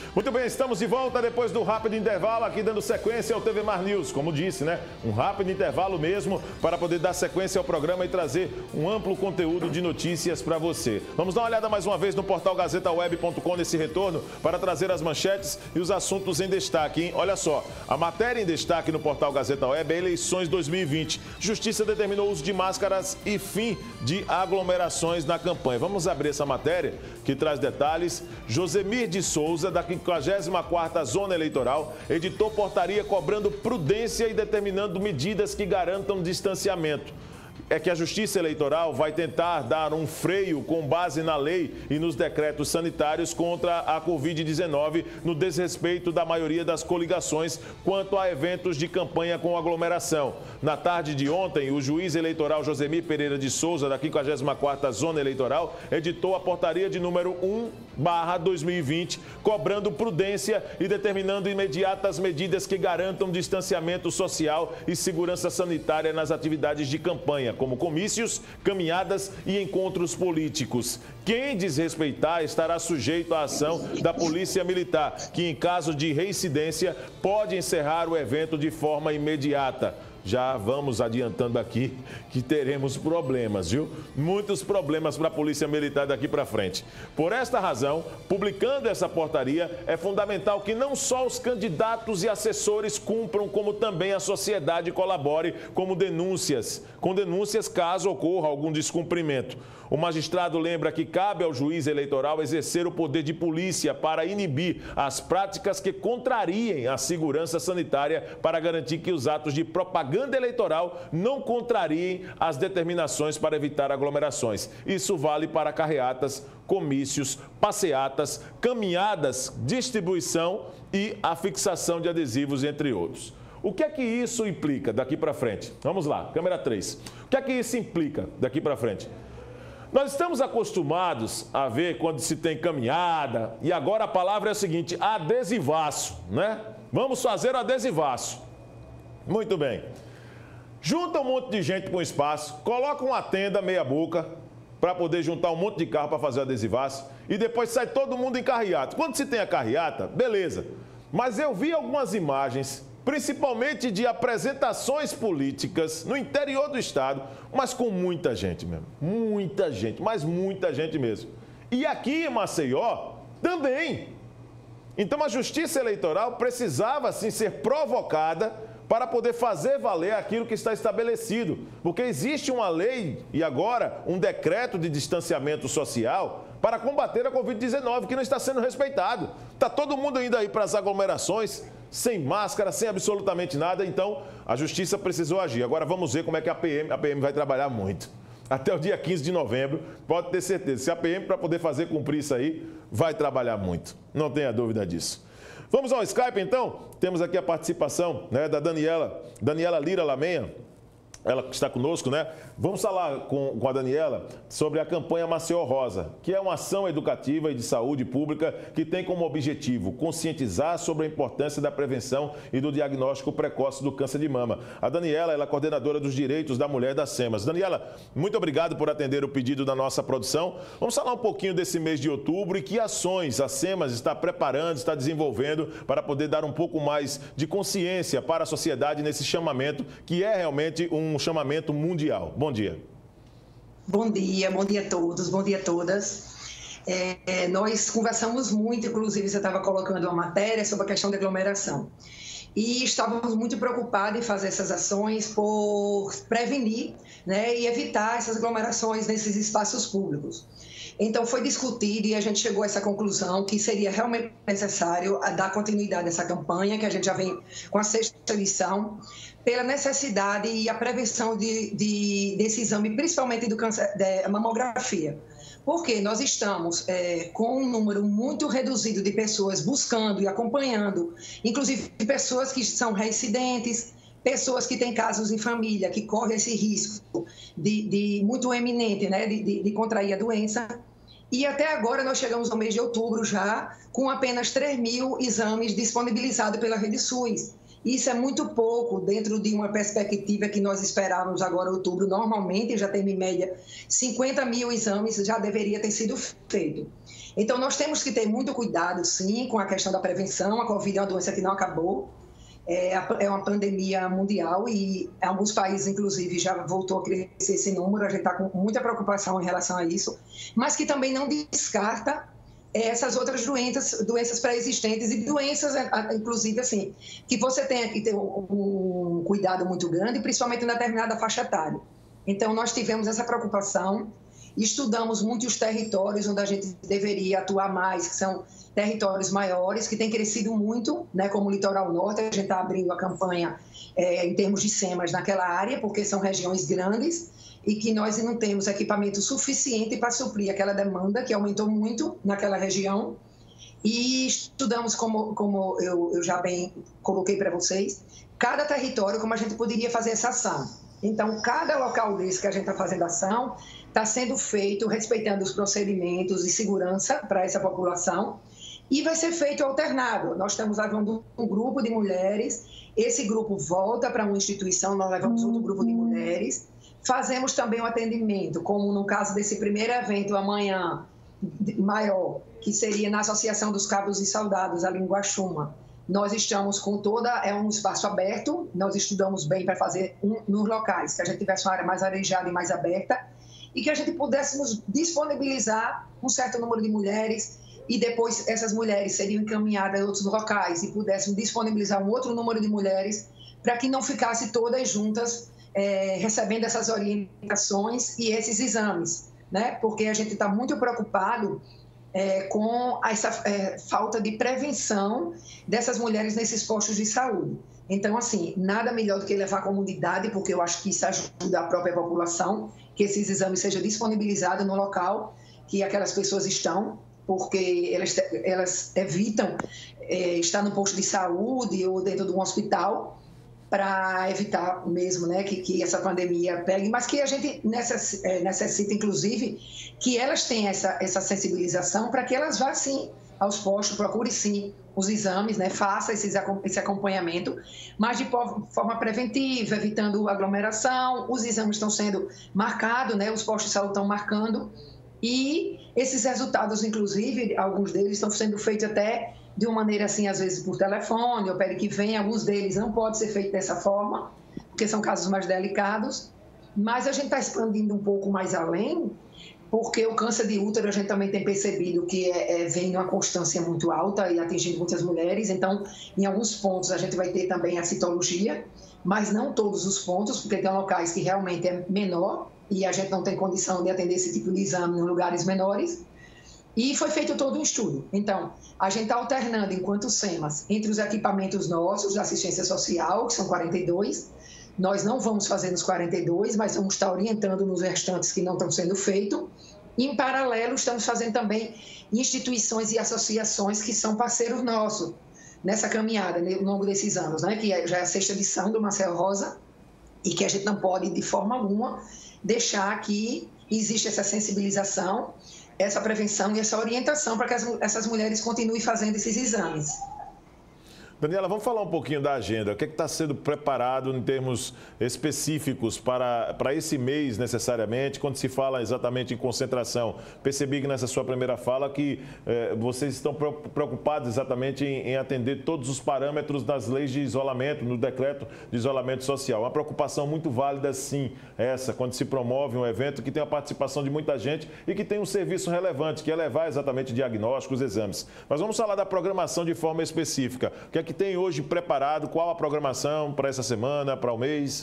Muito bem, estamos de volta depois do rápido intervalo, aqui dando sequência ao TV Mar News. Como disse, né? Um rápido intervalo mesmo para poder dar sequência ao programa e trazer um amplo conteúdo de notícias para você. Vamos dar uma olhada mais uma vez no portal gazetaweb.com nesse retorno para trazer as manchetes e os assuntos em destaque, hein? Olha só, a matéria em destaque no portal Gazeta Web é eleições 2020. Justiça determinou o uso de máscaras e fim de aglomerações na campanha. Vamos abrir essa matéria que traz detalhes. Josemir de Souza, da 54ª Zona Eleitoral, editou portaria cobrando prudência e determinando medidas que garantam distanciamento. É que a Justiça Eleitoral vai tentar dar um freio com base na lei e nos decretos sanitários contra a Covid-19 no desrespeito da maioria das coligações quanto a eventos de campanha com aglomeração. Na tarde de ontem, o juiz eleitoral Josemir Pereira de Souza, da 54ª Zona Eleitoral, editou a portaria de número 1/2020, cobrando prudência e determinando imediatas medidas que garantam distanciamento social e segurança sanitária nas atividades de campanha, como comícios, caminhadas e encontros políticos. Quem desrespeitar estará sujeito à ação da Polícia Militar, que em caso de reincidência pode encerrar o evento de forma imediata. Já vamos adiantando aqui que teremos problemas, viu? Muitos problemas para a Polícia Militar daqui para frente. Por esta razão, publicando essa portaria, é fundamental que não só os candidatos e assessores cumpram, como também a sociedade colabore com denúncias caso ocorra algum descumprimento. O magistrado lembra que cabe ao juiz eleitoral exercer o poder de polícia para inibir as práticas que contrariem a segurança sanitária para garantir que os atos de propaganda eleitoral não contrariem as determinações para evitar aglomerações. Isso vale para carreatas, comícios, passeatas, caminhadas, distribuição e a fixação de adesivos, entre outros. O que é que isso implica daqui para frente? Vamos lá, câmera 3. O que é que isso implica daqui para frente? Nós estamos acostumados a ver quando se tem caminhada, e agora a palavra é a seguinte, adesivaço, né? Vamos fazer adesivaço. Muito bem. Junta um monte de gente para um espaço, coloca uma tenda meia boca para poder juntar um monte de carro para fazer o adesivaço e depois sai todo mundo em carreata. Quando se tem a carreata, beleza. Mas eu vi algumas imagens, principalmente de apresentações políticas no interior do estado, mas com muita gente mesmo. Muita gente, mas muita gente mesmo. E aqui em Maceió também. Então a Justiça Eleitoral precisava sim ser provocada para poder fazer valer aquilo que está estabelecido. Porque existe uma lei e agora um decreto de distanciamento social para combater a Covid-19 que não está sendo respeitado. Está todo mundo indo aí para as aglomerações, sem máscara, sem absolutamente nada, então a Justiça precisou agir. Agora vamos ver como é que a PM vai trabalhar muito. Até o dia 15 de novembro, pode ter certeza, se a PM, para poder fazer cumprir isso aí, vai trabalhar muito. Não tenha dúvida disso. Vamos ao Skype, então? Temos aqui a participação, né, da Daniela Lira Lamenha. Ela que está conosco, né? Vamos falar com a Daniela sobre a campanha Maceió Rosa, que é uma ação educativa e de saúde pública que tem como objetivo conscientizar sobre a importância da prevenção e do diagnóstico precoce do câncer de mama. A Daniela, ela é coordenadora dos direitos da mulher da SEMAS. Daniela, muito obrigado por atender o pedido da nossa produção. Vamos falar um pouquinho desse mês de outubro e que ações a SEMAS está preparando, está desenvolvendo para poder dar um pouco mais de consciência para a sociedade nesse chamamento, que é realmente um chamamento mundial. Bom dia. Bom dia a todos, bom dia a todas. Nós conversamos muito, inclusive você estava colocando uma matéria sobre a questão da aglomeração. E estávamos muito preocupados em fazer essas ações por prevenir, né, e evitar essas aglomerações nesses espaços públicos. Então foi discutido e a gente chegou a essa conclusão que seria realmente necessário dar continuidade a essa campanha, que a gente já vem com a 6ª edição, pela necessidade e a prevenção desse exame, principalmente do câncer, da mamografia. Porque nós estamos com um número muito reduzido de pessoas buscando e acompanhando, inclusive pessoas que são reincidentes, pessoas que têm casos em família, que correm esse risco muito eminente, né, de contrair a doença. E até agora nós chegamos ao mês de outubro já com apenas 3.000 exames disponibilizados pela Rede SUS. Isso é muito pouco dentro de uma perspectiva que nós esperávamos agora em outubro. Normalmente já tem em média 50.000 exames, já deveria ter sido feito. Então, nós temos que ter muito cuidado, sim, com a questão da prevenção. A Covid é uma doença que não acabou, é uma pandemia mundial e em alguns países, inclusive, já voltou a crescer esse número. A gente está com muita preocupação em relação a isso, mas que também não descarta essas outras doenças pré-existentes e doenças, inclusive, assim, que você tem que ter um cuidado muito grande, principalmente em determinada faixa etária. Então, nós tivemos essa preocupação, estudamos muito os territórios onde a gente deveria atuar mais, que são territórios maiores, que têm crescido muito, né, como o Litoral Norte. A gente está abrindo a campanha em termos de SEMAS naquela área, porque são regiões grandes e que nós não temos equipamento suficiente para suprir aquela demanda, que aumentou muito naquela região. E estudamos, como eu já bem coloquei para vocês, cada território, como a gente poderia fazer essa ação. Então, cada local desse que a gente está fazendo ação está sendo feito respeitando os procedimentos de segurança para essa população e vai ser feito alternado. Nós estamos levando um grupo de mulheres, esse grupo volta para uma instituição, nós levamos outro grupo de mulheres, fazemos também um atendimento, como no caso desse primeiro evento amanhã maior, que seria na Associação dos Cabos e Soldados, ali em Guaxuma. Nós estamos com é um espaço aberto, nós estudamos bem para fazer nos locais, que a gente tivesse uma área mais arejada e mais aberta, e que a gente pudéssemos disponibilizar um certo número de mulheres e depois essas mulheres seriam encaminhadas a outros locais e pudéssemos disponibilizar um outro número de mulheres para que não ficasse todas juntas recebendo essas orientações e esses exames, né? Porque a gente está muito preocupado com essa falta de prevenção dessas mulheres nesses postos de saúde. Então, assim, nada melhor do que levar a comunidade, porque eu acho que isso ajuda a própria população, que esses exames sejam disponibilizados no local que aquelas pessoas estão, porque elas evitam estar no posto de saúde ou dentro de um hospital para evitar mesmo, né, que essa pandemia pegue, mas que a gente necessita, inclusive, que elas tenham essa sensibilização para que elas vá, sim, aos postos, procure, sim, os exames, né, faça esse acompanhamento, mas de forma preventiva, evitando aglomeração. Os exames estão sendo marcados, né, os postos de saúde estão marcando, e esses resultados, inclusive, alguns deles estão sendo feitos até de uma maneira assim, às vezes por telefone, eu pede que venha, alguns deles não pode ser feito dessa forma, porque são casos mais delicados, mas a gente está expandindo um pouco mais além, porque o câncer de útero a gente também tem percebido que vem numa constância muito alta e atingindo muitas mulheres, então em alguns pontos a gente vai ter também a citologia, mas não todos os pontos, porque tem locais que realmente é menor e a gente não tem condição de atender esse tipo de exame em lugares menores. E foi feito todo um estudo. Então, a gente está alternando, enquanto SEMAS, entre os equipamentos nossos de assistência social, que são 42, nós não vamos fazer nos 42, mas vamos estar orientando nos restantes que não estão sendo feitos. E, em paralelo, estamos fazendo também instituições e associações que são parceiros nossos nessa caminhada, ao longo desses anos, né? Que já é a 6ª edição do Marcelo Rosa e que a gente não pode, de forma alguma, deixar que existe essa sensibilização, essa prevenção e essa orientação para que essas mulheres continuem fazendo esses exames. Daniela, vamos falar um pouquinho da agenda. O que está sendo preparado em termos específicos para esse mês, necessariamente, quando se fala exatamente em concentração? Percebi que nessa sua primeira fala que vocês estão preocupados exatamente em atender todos os parâmetros das leis de isolamento, no decreto de isolamento social. Uma preocupação muito válida, sim, essa, quando se promove um evento que tem a participação de muita gente e que tem um serviço relevante, que é levar exatamente diagnósticos, exames. Mas vamos falar da programação de forma específica. O que é que tem hoje preparado? Qual a programação para essa semana, para o mês?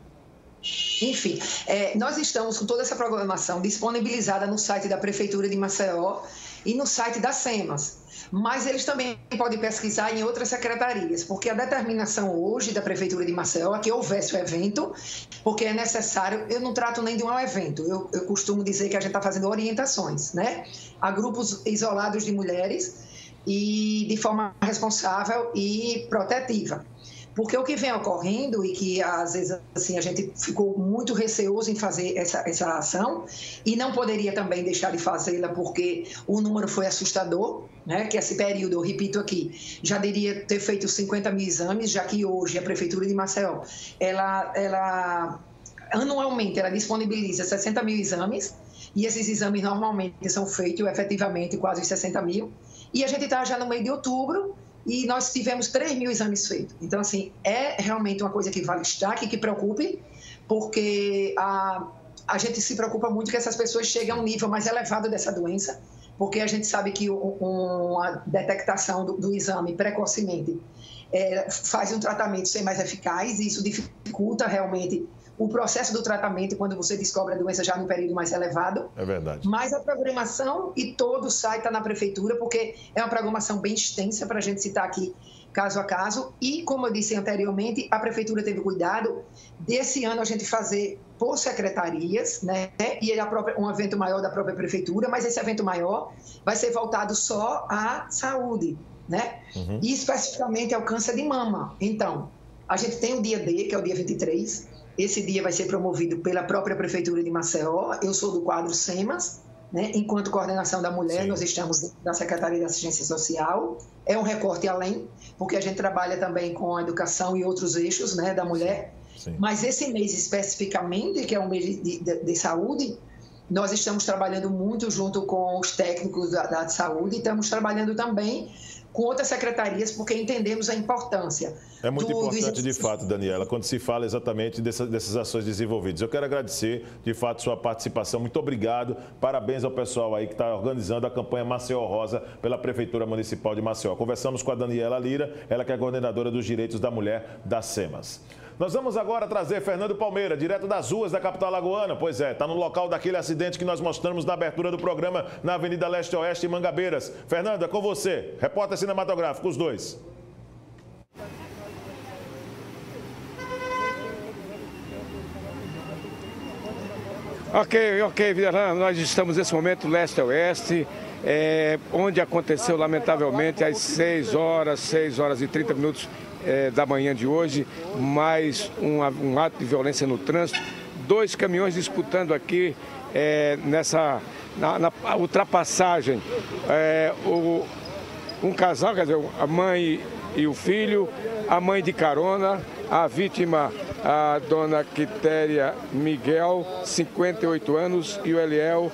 Enfim, nós estamos com toda essa programação disponibilizada no site da Prefeitura de Maceió e no site da SEMAS. Mas eles também podem pesquisar em outras secretarias, porque a determinação hoje da Prefeitura de Maceió é que houvesse o evento, porque é necessário, eu não trato nem de um evento, eu costumo dizer que a gente está fazendo orientações, né? A grupos isolados de mulheres e de forma responsável e protetiva. Porque o que vem ocorrendo e que às vezes assim, a gente ficou muito receoso em fazer essa ação e não poderia também deixar de fazê-la porque o número foi assustador, né? Que esse período, eu repito aqui, já deveria ter feito 50 mil exames, já que hoje a Prefeitura de Maceió, ela anualmente ela disponibiliza 60 mil exames, E esses exames normalmente são feitos efetivamente quase 60 mil. E a gente está já no meio de outubro e nós tivemos 3 mil exames feitos. Então, assim, é realmente uma coisa que vale destaque, que preocupe, porque a gente se preocupa muito que essas pessoas cheguem a um nível mais elevado dessa doença, porque a gente sabe que uma detectação do exame precocemente faz um tratamento ser mais eficaz e isso dificulta realmente o processo do tratamento quando você descobre a doença já no período mais elevado. É verdade. Mas a programação e todo o site está na prefeitura, porque é uma programação bem extensa para a gente citar aqui caso a caso. E, como eu disse anteriormente, a prefeitura teve cuidado desse ano a gente fazer por secretarias, né? E um evento maior da própria prefeitura, mas esse evento maior vai ser voltado só à saúde, né? E especificamente ao câncer de mama. Então, a gente tem o dia D, que é o dia 23. Esse dia vai ser promovido pela própria Prefeitura de Maceió. Eu sou do quadro SEMAS, né? Enquanto coordenação da mulher, nós estamos da Secretaria da Assistência Social. É um recorte além, porque a gente trabalha também com a educação e outros eixos, né, da mulher. Sim. Mas esse mês especificamente, que é um mês de saúde, nós estamos trabalhando muito junto com os técnicos da saúde e estamos trabalhando também com outras secretarias, porque entendemos a importância. É muito importante, de fato, Daniela, quando se fala exatamente dessas ações desenvolvidas. Eu quero agradecer, de fato, sua participação. Muito obrigado. Parabéns ao pessoal aí que está organizando a campanha Maceió Rosa pela Prefeitura Municipal de Maceió. Conversamos com a Daniela Lira, ela que é coordenadora dos direitos da mulher da SEMAS. Nós vamos agora trazer Fernando Palmeira, direto das ruas da capital alagoana. Pois é, está no local daquele acidente que nós mostramos na abertura do programa na Avenida Leste-Oeste, em Mangabeiras. Fernando, é com você. Repórter cinematográfico, os dois. Ok, Vidaran, nós estamos nesse momento leste-oeste, onde aconteceu lamentavelmente às 6 horas e 30 minutos da manhã de hoje, mais um ato de violência no trânsito, 2 caminhões disputando aqui na ultrapassagem, um casal, quer dizer, a mãe e o filho, a mãe de carona, a vítima, a dona Quitéria Miguel, 58 anos, e o Eliel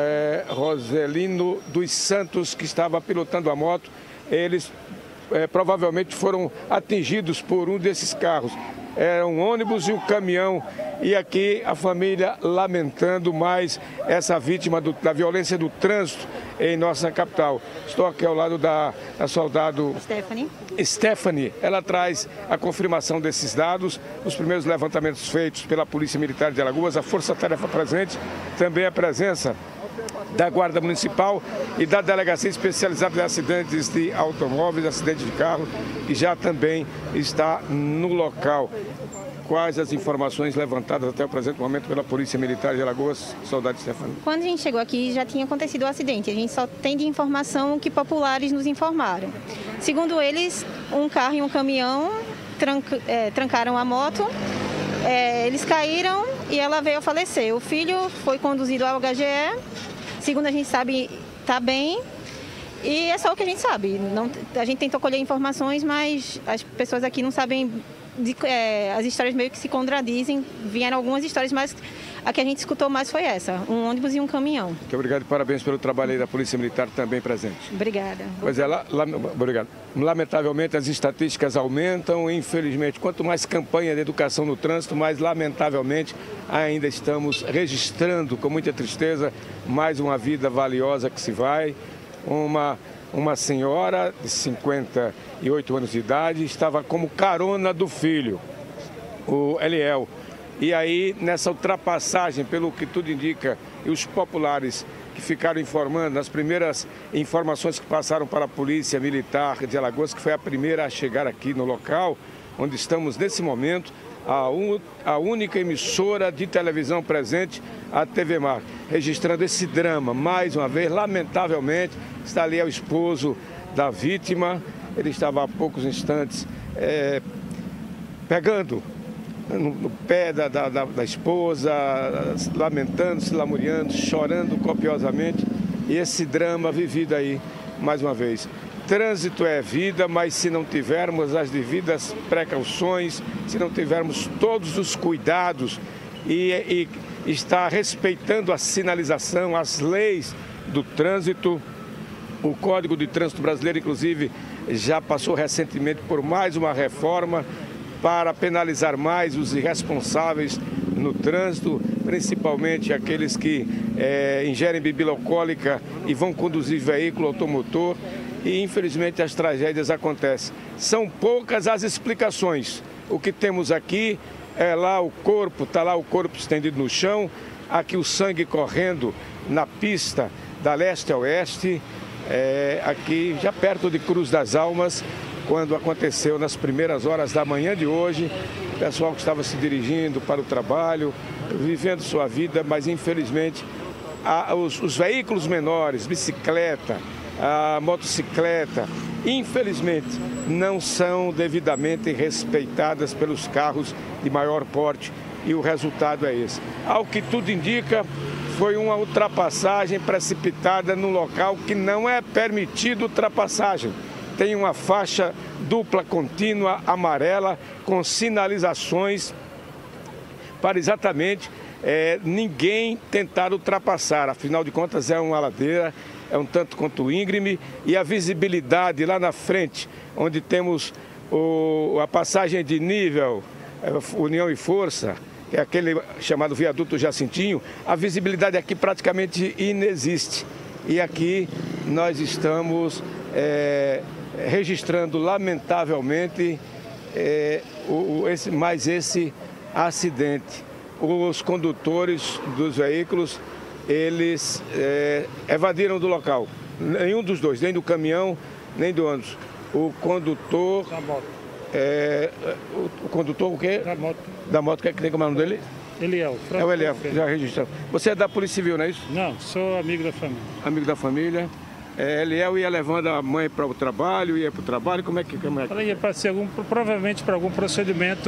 Roselino dos Santos, que estava pilotando a moto. Eles provavelmente foram atingidos por um desses carros. Era um ônibus e um caminhão. E aqui a família lamentando mais essa vítima da violência do trânsito em nossa capital. Estou aqui ao lado da soldado Stephanie. Ela traz a confirmação desses dados, os primeiros levantamentos feitos pela Polícia Militar de Alagoas, a Força Tarefa presente, também a presença da Guarda Municipal e da Delegacia Especializada em Acidentes de Automóveis, acidentes de carro, que já também está no local. Quais as informações levantadas até o presente momento pela Polícia Militar de Alagoas, soldado Stefano? Quando a gente chegou aqui, já tinha acontecido o acidente. A gente só tem de informação que populares nos informaram. Segundo eles, um carro e um caminhão trancaram a moto, eles caíram e ela veio a falecer. O filho foi conduzido ao HGE, segundo a gente sabe, está bem. E é só o que a gente sabe. A gente tentou colher informações, mas as pessoas aqui não sabem... as histórias meio que se contradizem, vieram algumas histórias, mas a que a gente escutou mais foi essa, um ônibus e um caminhão. Muito obrigado e parabéns pelo trabalho aí da Polícia Militar também presente. Obrigada. Pois é, obrigado. Lamentavelmente as estatísticas aumentam, infelizmente, quanto mais campanha de educação no trânsito, mais lamentavelmente ainda estamos registrando com muita tristeza mais uma vida valiosa que se vai. Uma senhora de 58 anos de idade estava como carona do filho, o Eliel. E aí, nessa ultrapassagem, pelo que tudo indica, e os populares que ficaram informando, nas primeiras informações que passaram para a Polícia Militar de Alagoas, que foi a primeira a chegar aqui no local, onde estamos nesse momento, a única emissora de televisão presente, a TV Mar, registrando esse drama. Mais uma vez, lamentavelmente, está ali o esposo da vítima. Ele estava há poucos instantes pegando no pé da esposa, lamentando, se lamuriando, chorando copiosamente. E esse drama vivido aí, mais uma vez. Trânsito é vida, mas se não tivermos as devidas precauções, se não tivermos todos os cuidados e está respeitando a sinalização, as leis do trânsito. O Código de Trânsito Brasileiro, inclusive, já passou recentemente por mais uma reforma para penalizar mais os irresponsáveis no trânsito, principalmente aqueles que ingerem bebida alcoólica e vão conduzir veículo automotor. E, infelizmente, as tragédias acontecem. São poucas as explicações. O que temos aqui é lá o corpo, está lá o corpo estendido no chão, aqui o sangue correndo na pista da leste a oeste, aqui já perto de Cruz das Almas, quando aconteceu nas primeiras horas da manhã de hoje. O pessoal que estava se dirigindo para o trabalho, vivendo sua vida, mas infelizmente os veículos menores, bicicleta, a motocicleta, infelizmente não são devidamente respeitadas pelos carros de maior porte e o resultado é esse. Ao que tudo indica, foi uma ultrapassagem precipitada no local que não é permitido ultrapassagem. Tem uma faixa dupla contínua amarela com sinalizações para exatamente ninguém tentar ultrapassar. Afinal de contas, é uma ladeira, é um tanto quanto íngreme, e a visibilidade lá na frente, onde temos a passagem de nível União e Força, que é aquele chamado viaduto Jacintinho, a visibilidade aqui praticamente inexiste. E aqui nós estamos registrando, lamentavelmente, esse acidente. Os condutores dos veículos, eles evadiram do local. Nenhum dos dois, nem do caminhão, nem do ônibus. O condutor... Da moto. O condutor o quê? Da moto. Da moto, que tem como é o nome dele? Eliel. É o Eliel, já registrado. Você é da Polícia Civil, não é isso? Não, sou amigo da família. Amigo da família. Eliel ia levando a mãe para o trabalho, ia para o trabalho, como é que... Ela ia para ser provavelmente para algum procedimento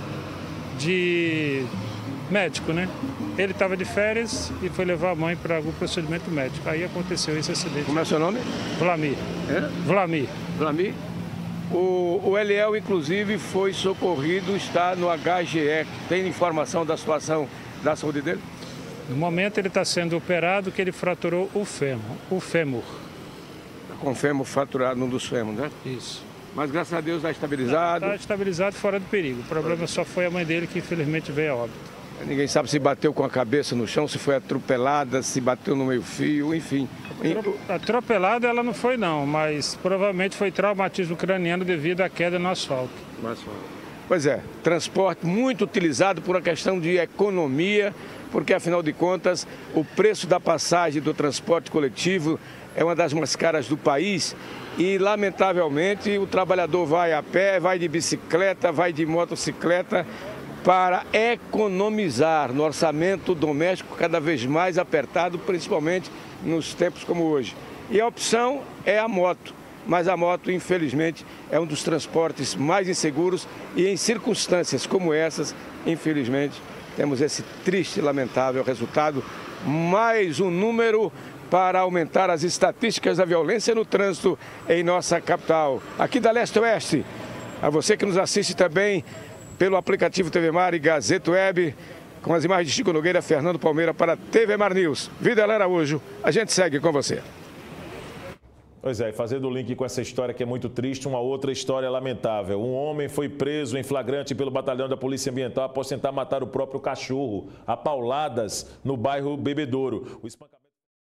de médico, né? Ele estava de férias e foi levar a mãe para algum procedimento médico. Aí aconteceu esse acidente. Como é o seu nome? Vlamir. Vlamir. Vlamir? O Eliel, inclusive, foi socorrido, está no HGE. Tem informação da situação da saúde dele? No momento ele está sendo operado, que ele fraturou o fêmur. Com o fêmur fraturado, um dos fêmurs, né? Isso. Mas graças a Deus está estabilizado. Está estabilizado, fora do perigo. O problema só foi a mãe dele que infelizmente veio a óbito. Ninguém sabe se bateu com a cabeça no chão, se foi atropelada, se bateu no meio-fio, enfim. Atropelada ela não foi não, mas provavelmente foi traumatismo craniano devido à queda no asfalto. Pois é, transporte muito utilizado por uma questão de economia, porque afinal de contas o preço da passagem do transporte coletivo é uma das mais caras do país e lamentavelmente o trabalhador vai a pé, vai de bicicleta, vai de motocicleta, para economizar no orçamento doméstico cada vez mais apertado, principalmente nos tempos como hoje. E a opção é a moto, mas a moto, infelizmente, é um dos transportes mais inseguros e em circunstâncias como essas, infelizmente, temos esse triste e lamentável resultado, mais um número para aumentar as estatísticas da violência no trânsito em nossa capital. Aqui da Leste Oeste, a você que nos assiste também pelo aplicativo TV Mar e Gazeta Web, com as imagens de Chico Nogueira, Fernando Palmeira para TV Mar News. Vida Araújo, a gente segue com você. Pois é, fazendo o link com essa história que é muito triste, uma outra história lamentável. Um homem foi preso em flagrante pelo batalhão da Polícia Ambiental após tentar matar o próprio cachorro, a pauladas, no bairro Bebedouro. O espancamento...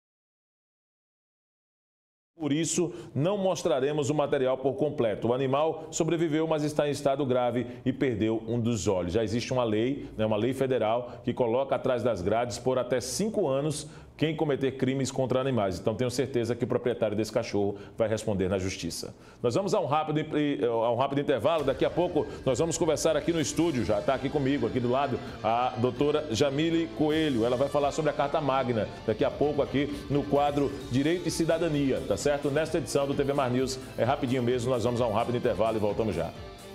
Por isso, não mostraremos o material por completo. O animal sobreviveu, mas está em estado grave e perdeu um dos olhos. Já existe uma lei federal, que coloca atrás das grades por até 5 anos quem cometer crimes contra animais. Então, tenho certeza que o proprietário desse cachorro vai responder na justiça. Nós vamos a um rápido intervalo. Daqui a pouco, nós vamos conversar aqui no estúdio. Já está aqui comigo, aqui do lado, a doutora Jamile Coelho. Ela vai falar sobre a Carta Magna. Daqui a pouco, aqui no quadro Direito e Cidadania, tá certo? Nesta edição do TV Mar News, é rapidinho mesmo. Nós vamos a um rápido intervalo e voltamos já.